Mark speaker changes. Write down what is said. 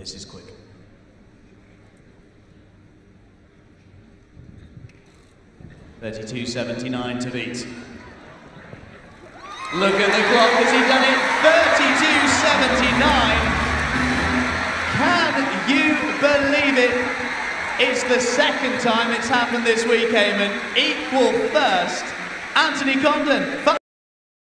Speaker 1: This is quick. $32.79 to beat. Look at the clock, has he done it? $32.79. Can you believe it? It's the second time it's happened this week, Eamon. Equal first, Anthony Condon.